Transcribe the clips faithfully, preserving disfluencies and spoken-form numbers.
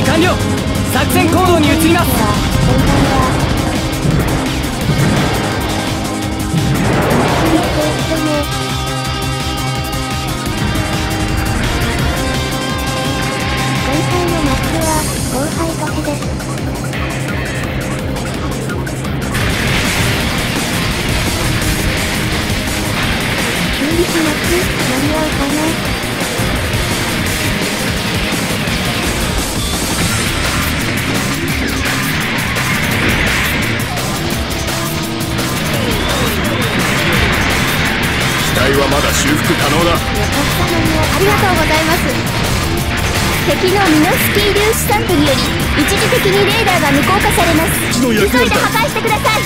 完了。作戦行動に移ります。 後輩たちです。修理します。間に合うかな。 機体はまだ修復可能だ。 よかったのにありがとうございます。敵のミノスキー粒子散布により一時的にレーダーが無効化されます。急いで破壊してください。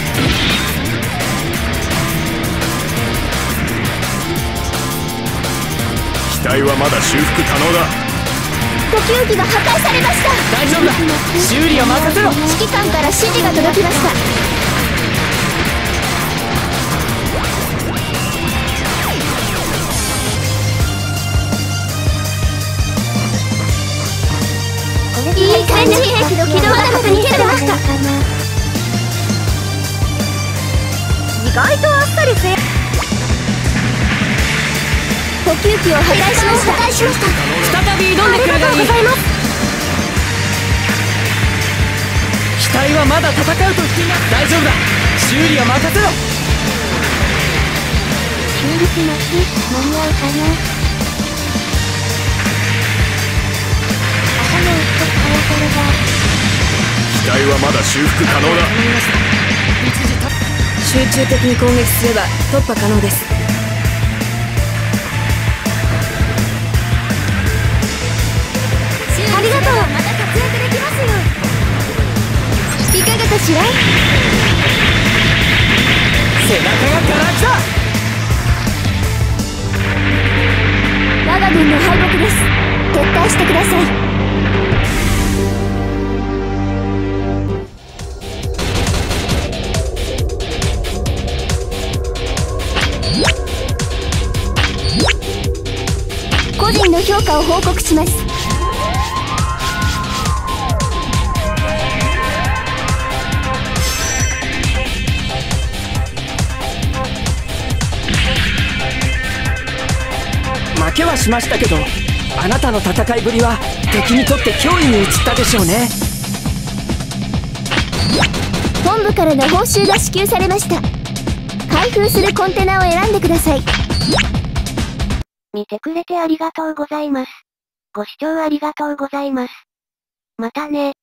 機体はまだ修復可能だ。 呼吸器が破壊されました。 大丈夫だ。修理を任せろ。 指揮官から指示が届きました。いい感じ。兵器の軌道がまだ見てました。意外とあっさりせ。呼吸器を破壊しました。破壊しました。 再び挑んでくるがいい。ありがとうございます。機体はまだ戦うと言っています。大丈夫だ。修理を任せろ。 修理します。間に合うかな。 機体はまだ修復可能だ。 集中的に攻撃すれば突破可能です。 ありがとう。また活躍できますよ。いかがかしら。 背中がから来た。 我が軍の敗北です。撤退してください。個人の評価を報告します。 負けはしましたけど、あなたの戦いぶりは敵にとって脅威に移ったでしょうね。 本部からの報酬が支給されました。開封するコンテナを選んでください。見てくれてありがとうございます。ご視聴ありがとうございます。またね。